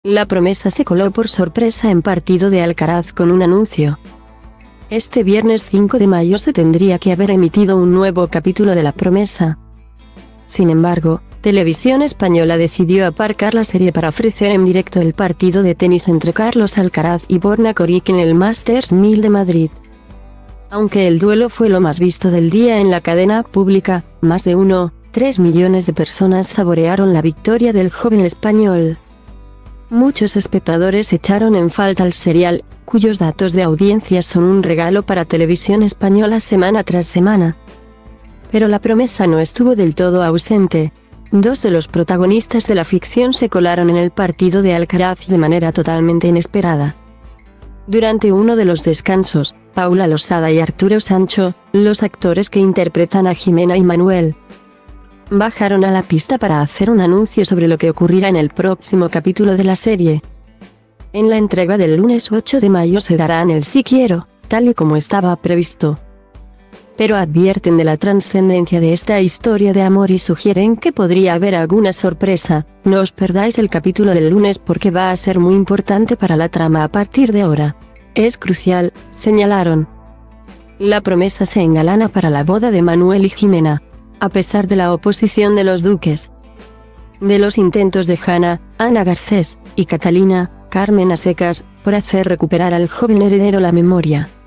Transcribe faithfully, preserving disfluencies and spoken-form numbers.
La Promesa se coló por sorpresa en Partido de Alcaraz con un anuncio. Este viernes cinco de mayo se tendría que haber emitido un nuevo capítulo de La Promesa. Sin embargo, Televisión Española decidió aparcar la serie para ofrecer en directo el partido de tenis entre Carlos Alcaraz y Borna Coric en el Masters mil de Madrid. Aunque el duelo fue lo más visto del día en la cadena pública, más de uno coma tres millones de personas saborearon la victoria del joven español. Muchos espectadores echaron en falta el serial, cuyos datos de audiencia son un regalo para Televisión Española semana tras semana. Pero La Promesa no estuvo del todo ausente. Dos de los protagonistas de la ficción se colaron en el partido de Alcaraz de manera totalmente inesperada. Durante uno de los descansos, Paula Losada y Arturo Sancho, los actores que interpretan a Jimena y Manuel, bajaron a la pista para hacer un anuncio sobre lo que ocurrirá en el próximo capítulo de la serie. En la entrega del lunes ocho de mayo se dará en el Sí Quiero, tal y como estaba previsto. Pero advierten de la trascendencia de esta historia de amor y sugieren que podría haber alguna sorpresa. No os perdáis el capítulo del lunes porque va a ser muy importante para la trama a partir de ahora. Es crucial, señalaron. La Promesa se engalana para la boda de Manuel y Jimena. A pesar de la oposición de los duques, de los intentos de Hanna, Ana Garcés, y Catalina, Carmen a secas, por hacer recuperar al joven heredero la memoria.